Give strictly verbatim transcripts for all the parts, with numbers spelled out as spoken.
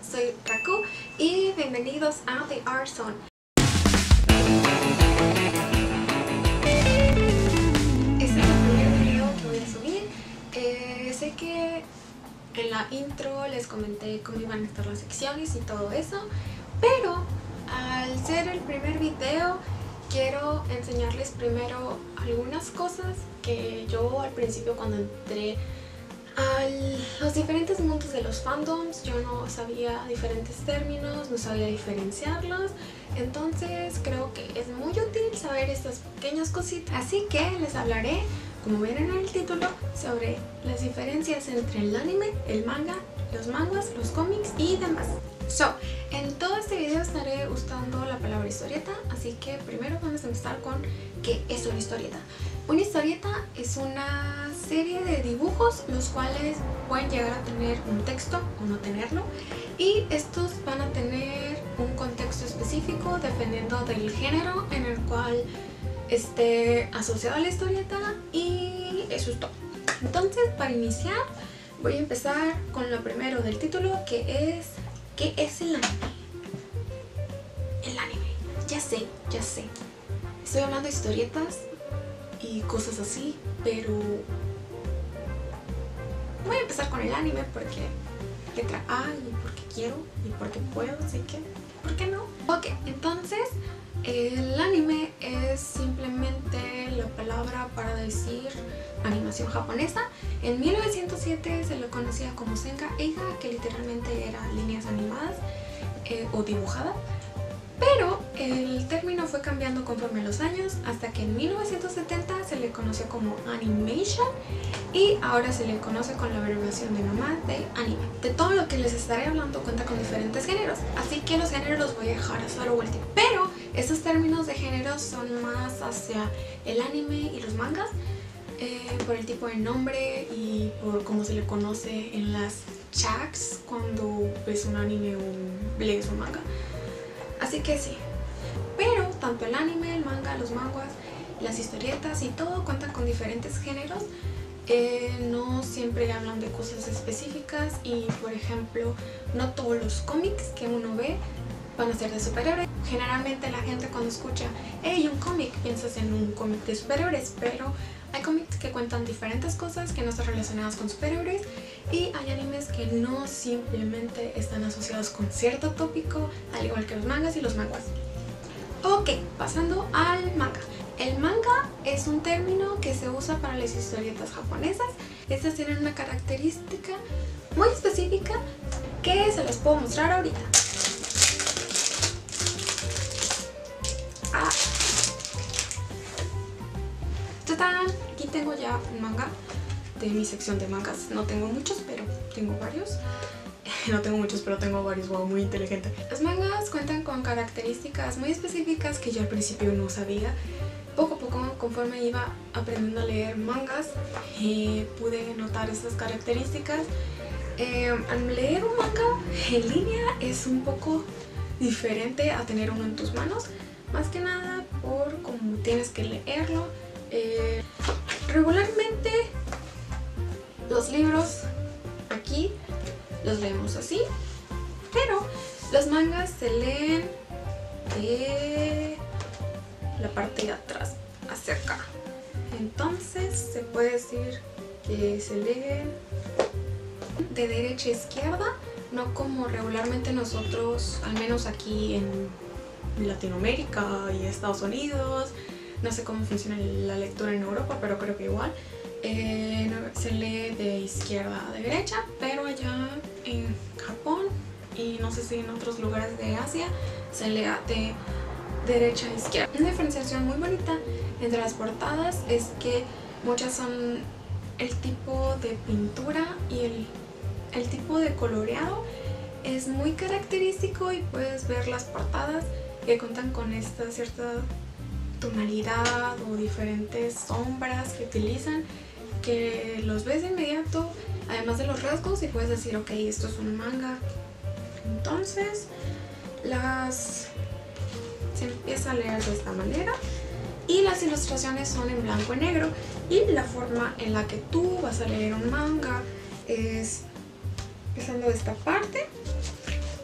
soy Raku y bienvenidos a The Art Zone. Este es el primer video que voy a subir. Eh, sé que en la intro les comenté cómo iban a estar las secciones y todo eso, pero al ser el primer video quiero enseñarles primero algunas cosas que yo al principio cuando entré a los diferentes mundos de los fandoms yo no sabía diferentes términos, no sabía diferenciarlos, entonces creo que es muy útil saber estas pequeñas cositas. Así que les hablaré, como ven en el título, sobre las diferencias entre el anime, el manga, los mangas, los cómics y demás. So, en todo este video estaré usando la palabra historieta, así que primero vamos a empezar con ¿qué es una historieta? Una historieta es una serie de dibujos los cuales pueden llegar a tener un texto o no tenerlo, y estos van a tener un contexto específico dependiendo del género en el cual esté asociado a la historieta, y eso es todo. Entonces, para iniciar voy a empezar con lo primero del título, que es ¿qué es el anime? El anime, ya sé, ya sé. Estoy hablando de historietas y cosas así, pero voy a empezar con el anime porque letra A y porque quiero y porque puedo, así que ¿por qué no? Ok, entonces el anime es simplemente la palabra para decir animación japonesa. En mil novecientos siete se lo conocía como Senga Eiga, que literalmente era líneas animadas eh, o dibujadas, pero el término fue cambiando conforme los años hasta que en mil novecientos setenta se le conoció como animation y ahora se le conoce con la abreviación de nomás de anime. De todo lo que les estaré hablando cuenta con diferentes géneros, así que los géneros los voy a dejar hasta lo último, pero estos términos de géneros son más hacia el anime y los mangas, eh, por el tipo de nombre y por cómo se le conoce en las chats cuando ves un anime o lees un manga. Así que sí, pero tanto el anime, el manga, los manguas, las historietas y todo cuentan con diferentes géneros. Eh, no siempre hablan de cosas específicas y, por ejemplo, no todos los cómics que uno ve van a ser de superhéroes. Generalmente la gente cuando escucha hey, un cómic, piensas en un cómic de superhéroes, pero hay cómics que cuentan diferentes cosas que no están relacionadas con superhéroes, y hay animes que no simplemente están asociados con cierto tópico, al igual que los mangas y los manguas. Ok, pasando al manga. El manga es un término que se usa para las historietas japonesas. Estas tienen una característica muy específica que se las puedo mostrar ahorita. Ah. ¡Tadán! Aquí tengo ya un manga de mi sección de mangas. No tengo muchos, pero tengo varios. No tengo muchos, pero tengo varios. Wow, muy inteligente. Los mangas cuentan con características muy específicas que yo al principio no sabía. Poco a poco, conforme iba aprendiendo a leer mangas, eh, pude notar estas características. Eh, al leer un manga en línea es un poco diferente a tener uno en tus manos, más que nada por cómo tienes que leerlo. Eh, regularmente los libros aquí los leemos así, pero los mangas se leen de la parte de atrás hacia acá, entonces se puede decir que se leen de derecha a izquierda, no como regularmente nosotros, al menos aquí en Latinoamérica y Estados Unidos. No sé cómo funciona la lectura en Europa, pero creo que igual eh, se lee de izquierda a derecha, pero allá en Japón y no sé si en otros lugares de Asia se lee de derecha a izquierda. Una diferenciación muy bonita entre las portadas es que muchas son el tipo de pintura y el, el tipo de coloreado es muy característico, y puedes ver las portadas que cuentan con esta cierta tonalidad o diferentes sombras que utilizan, que los ves de inmediato, además de los rasgos, y puedes decir ok, esto es un manga. Entonces las se empieza a leer de esta manera, y las ilustraciones son en blanco y negro, y la forma en la que tú vas a leer un manga es empezando de esta parte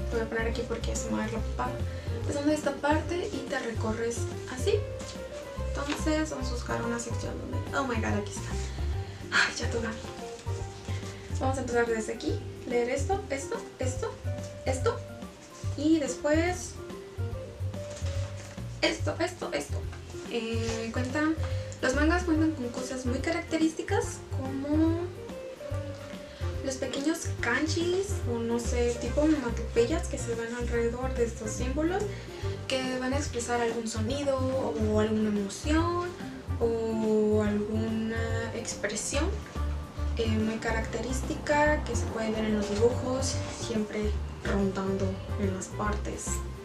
Lo voy a poner aquí porque se me va a ver la papada. Empezando de esta parte y te recorres así. Entonces vamos a buscar una sección donde... Oh my god, aquí está. Ay, ya toca. Vamos a empezar desde aquí. Leer esto, esto, esto, esto. Y después... Esto, esto, esto. Eh, cuentan... Los mangas cuentan con cosas muy características como... los pequeños kanjis o no sé, tipo onomatopeyas que se ven alrededor de estos símbolos que van a expresar algún sonido o alguna emoción o alguna expresión eh, muy característica que se puede ver en los dibujos, siempre rondando en las partes.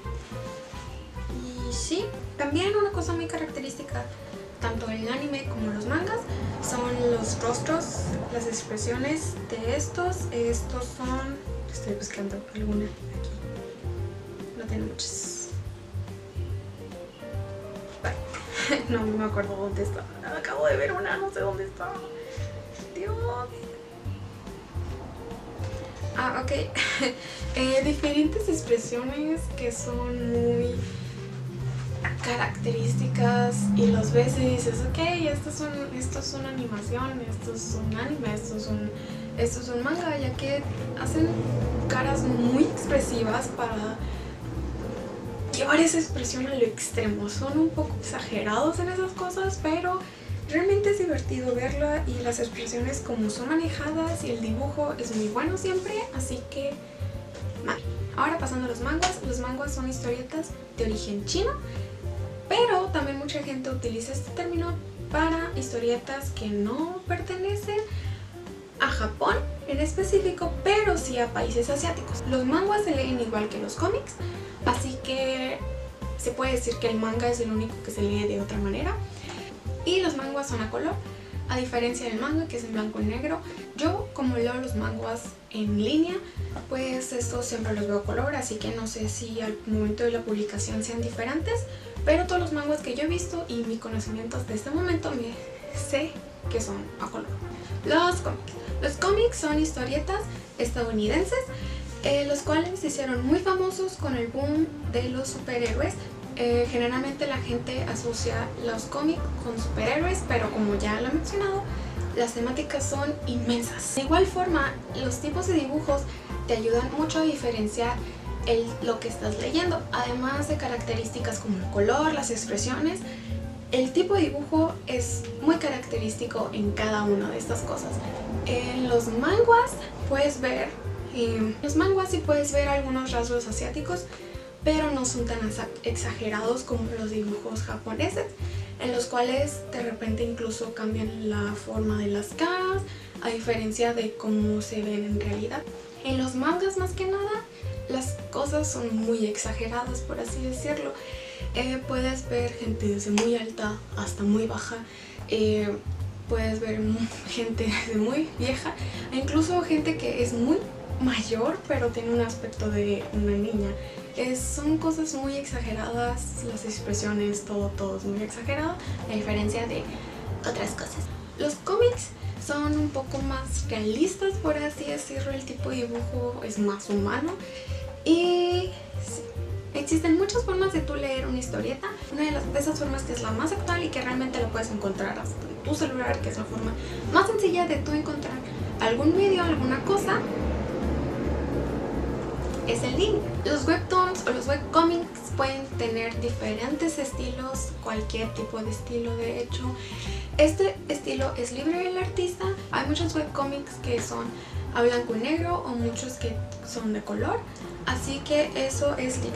Y sí, también una cosa muy característica tanto el anime como los mangas son los rostros, las expresiones de estos. Estos son... Estoy buscando alguna aquí. No tiene muchas. Vale. No, no me acuerdo dónde está. Acabo de ver una, no sé dónde está. Dios. Ah, ok. eh, diferentes expresiones que son muy... características y los ves y dices, ok, esto es, un, esto es una animación, esto es un anime, esto es un, esto es un manga, ya que hacen caras muy expresivas para llevar esa expresión a lo extremo. Son un poco exagerados en esas cosas, pero realmente es divertido verla y las expresiones como son manejadas y el dibujo es muy bueno siempre, así que vale. Ahora pasando a los manguas. Los manguas son historietas de origen chino, pero también mucha gente utiliza este término para historietas que no pertenecen a Japón en específico, pero sí a países asiáticos. Los manguas se leen igual que los cómics, así que se puede decir que el manga es el único que se lee de otra manera. Y los manguas son a color, a diferencia del manga que es en blanco y negro. Yo, como leo los manguas en línea, pues estos siempre los veo a color, así que no sé si al momento de la publicación sean diferentes, pero todos los manguas que yo he visto y mi conocimiento hasta este momento me sé que son a color. Los cómics. Los cómics son historietas estadounidenses, eh, los cuales se hicieron muy famosos con el boom de los superhéroes. Eh, generalmente la gente asocia los cómics con superhéroes, pero como ya lo he mencionado, las temáticas son inmensas. De igual forma, los tipos de dibujos te ayudan mucho a diferenciar el, lo que estás leyendo, además de características como el color, las expresiones. El tipo de dibujo es muy característico en cada una de estas cosas. En los manguas puedes ver, eh, los manguas sí puedes ver algunos rasgos asiáticos, pero no son tan exagerados como los dibujos japoneses, en los cuales de repente incluso cambian la forma de las caras, a diferencia de cómo se ven en realidad. En los mangas, más que nada, las cosas son muy exageradas, por así decirlo. Eh, puedes ver gente desde muy alta hasta muy baja, eh, puedes ver gente desde muy vieja, e incluso gente que es muy mayor pero tiene un aspecto de una niña. Es, son cosas muy exageradas, las expresiones, todo, todo es muy exagerado, a diferencia de otras cosas. Los cómics son un poco más realistas, por así decirlo, el tipo de dibujo es más humano y sí, existen muchas formas de tú leer una historieta. Una de, las, de esas formas que es la más actual y que realmente la puedes encontrar hasta en tu celular, que es la forma más sencilla de tú encontrar algún video, alguna cosa, es el link. Los webtoons o los webcomics pueden tener diferentes estilos, cualquier tipo de estilo de hecho. Este estilo es libre del artista. Hay muchos webcomics que son a blanco y negro o muchos que son de color, así que eso es libre.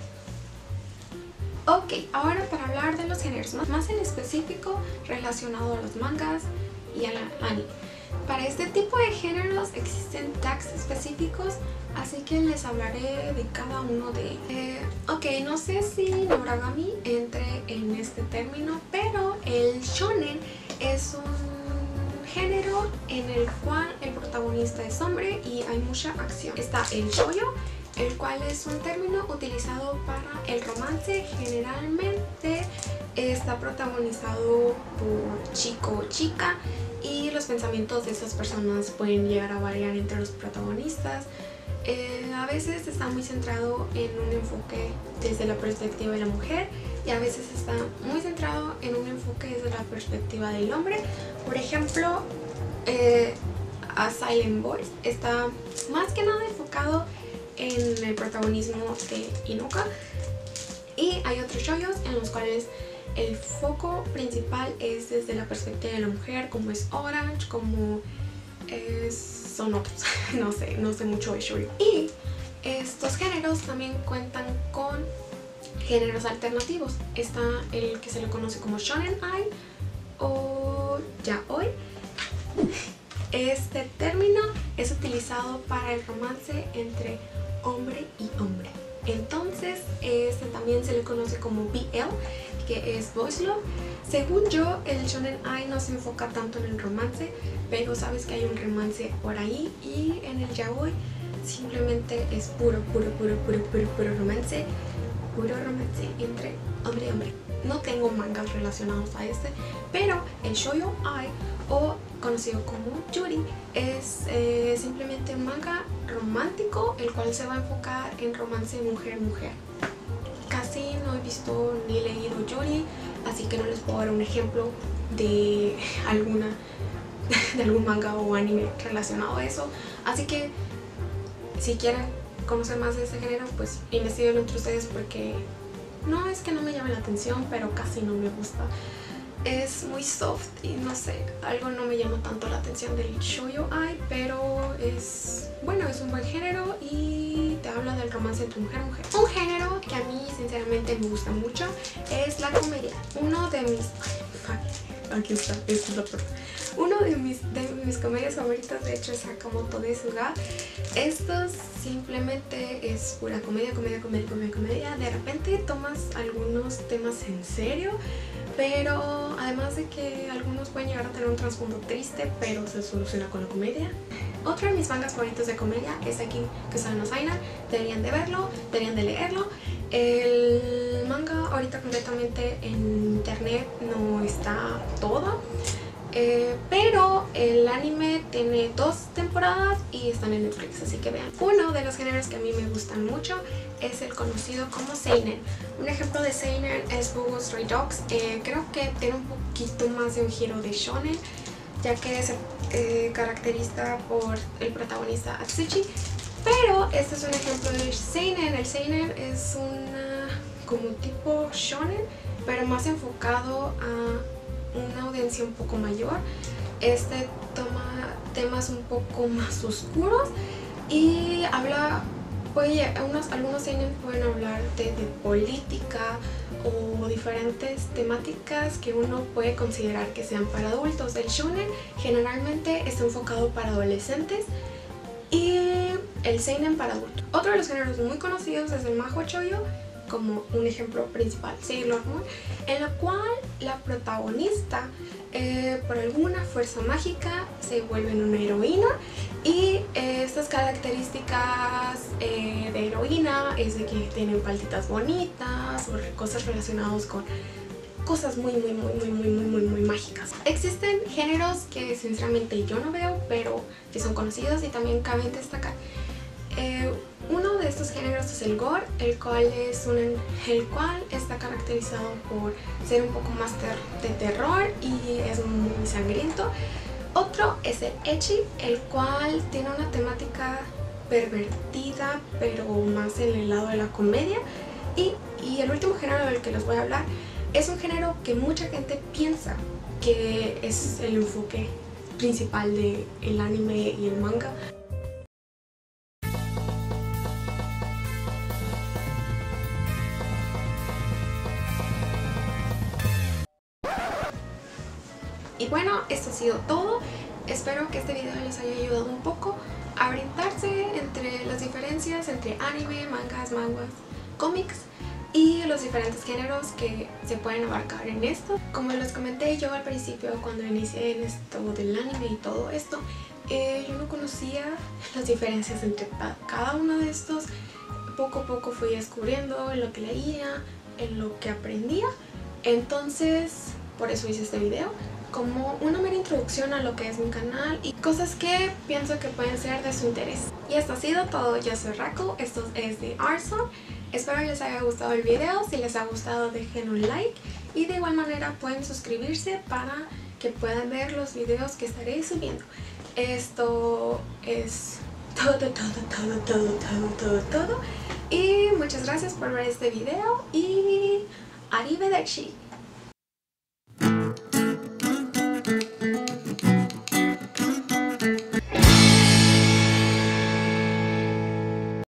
Ok, ahora para hablar de los géneros más en específico relacionado a los mangas y al anime. Para este tipo de géneros existen tags específicos, así que les hablaré de cada uno de ellos. Eh, ok, no sé si Noragami entre en este término, pero el shonen es un género en el cual el protagonista es hombre y hay mucha acción. Está el shoujo, el cual es un término utilizado para el romance. Generalmente está protagonizado por chico o chica y los pensamientos de estas personas pueden llegar a variar entre los protagonistas. Eh, a veces está muy centrado en un enfoque desde la perspectiva de la mujer y a veces está muy centrado en un enfoque desde la perspectiva del hombre. Por ejemplo, eh, A Silent Voice está más que nada enfocado en el protagonismo de Inuka, y hay otros shoyos en los cuales el foco principal es desde la perspectiva de la mujer, como es Orange, como es, son otros, no sé, no sé mucho de shoujo. Y estos géneros también cuentan con géneros alternativos. Está el que se le conoce como Shonen Ai o Yaoi. Este término es utilizado para el romance entre hombre y hombre. Entonces, este también se le conoce como B L, que es Boys Love. Según yo, el Shonen Ai no se enfoca tanto en el romance, pero sabes que hay un romance por ahí, y en el Yaoi simplemente es puro, puro, puro, puro, puro, puro romance, puro romance entre hombre y hombre. No tengo mangas relacionados a este, pero el Shoujo Ai, o conocido como Yuri, es eh, simplemente un manga romántico el cual se va a enfocar en romance mujer-mujer. Casi no he visto ni leído Yuri, así que no les puedo dar un ejemplo de alguna de algún manga o anime relacionado a eso, así que si quieren conocer más de este género, pues investíguenlo entre ustedes, porque no es que no me llame la atención, pero casi no me gusta. Es muy soft y no sé, algo no me llama tanto la atención del Shoujo Ai, pero es bueno, es un buen género y te habla del romance entre mujer y mujer. Un género que a mí sinceramente me gusta mucho es la comedia. Uno de mis... Aquí está, esta es la parte. Uno de mis, de mis comedias favoritas, de hecho, es Sakamoto Desuga. Estos simplemente es pura comedia, comedia, comedia, comedia, comedia. De repente tomas algunos temas en serio, pero además de que algunos pueden llegar a tener un trasfondo triste, pero se soluciona con la comedia. Otro de mis mangas favoritos de comedia es Aki Kusai no Saina. Deberían de verlo, deberían de leerlo. El manga ahorita completamente en internet no está todo, eh, pero el anime tiene dos temporadas y están en Netflix, así que vean. Uno de los géneros que a mí me gustan mucho es el conocido como seinen. Un ejemplo de seinen es Boku Stray Dogs. Eh, creo que tiene un poquito más de un giro de shonen, ya que se eh, caracteriza por el protagonista Atsushi. Pero este es un ejemplo de seinen. El seinen es una como tipo shonen, pero más enfocado a una audiencia un poco mayor. Este toma temas un poco más oscuros y habla, puede, unos, algunos seinen pueden hablar de, de política o diferentes temáticas que uno puede considerar que sean para adultos. El shonen generalmente está enfocado para adolescentes y el seinen para adultos. Otro de los géneros muy conocidos es el mahou shoujo, como un ejemplo principal, Sailor Moon, en la cual la protagonista eh, por alguna fuerza mágica se vuelve una heroína, y eh, estas características eh, de heroína es de que tienen paltitas bonitas o cosas relacionadas con cosas muy muy muy muy muy muy muy muy mágicas. Existen géneros que sinceramente yo no veo, pero que son conocidos y también cabe destacar. Eh, uno de estos géneros es el gore, el cual es un, el cual está caracterizado por ser un poco más ter, de terror y es muy sangriento. Otro es el ecchi, el cual tiene una temática pervertida, pero más en el lado de la comedia. Y, y el último género del que les voy a hablar es un género que mucha gente piensa que es el enfoque principal del anime y el manga. Y bueno, esto ha sido todo. Espero que este video les haya ayudado un poco a orientarse entre las diferencias entre anime, mangas, manguas, cómics y los diferentes géneros que se pueden abarcar en esto. Como les comenté yo al principio, cuando inicié en esto del anime y todo esto, eh, yo no conocía las diferencias entre cada uno de estos. Poco a poco fui descubriendo en lo que leía, en lo que aprendía. Entonces, por eso hice este video. como una mera introducción a lo que es mi canal y cosas que pienso que pueden ser de su interés. Y esto ha sido todo. Yo soy Raku, esto es de Arson. Espero que les haya gustado el video. Si les ha gustado, dejen un like y de igual manera pueden suscribirse para que puedan ver los videos que estaré subiendo. Esto es todo, todo, todo, todo, todo, todo, todo. Y muchas gracias por ver este video y arrivederci.